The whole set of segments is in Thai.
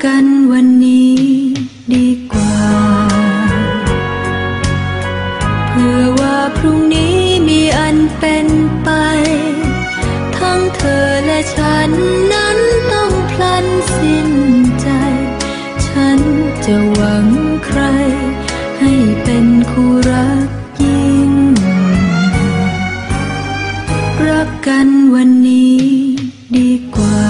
กันวันนี้ดีกว่าเพื่อว่าพรุ่งนี้มีอันเป็นไปทั้งเธอและฉันนั้นต้องพลันสิ้นใจฉันจะหวังใครให้เป็นคู่รักยิ่งรักกันวันนี้ดีกว่า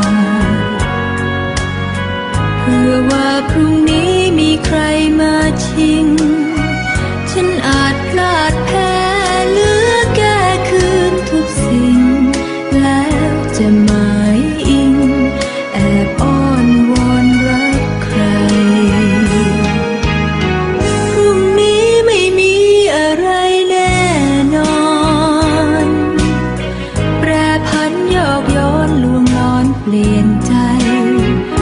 เพื่อว่าพรุ่งนี้มีใครมาชิงฉันอาจพลาดแพ้เหลือแก้คืนทุกสิ่งแล้วจะหมายอิงแอบอ้อนวอนรักใครพรุ่งนี้ไม่มีอะไรแน่นอนแปรผันโยกย้อนลวงล้อนเปลี่ยนใจ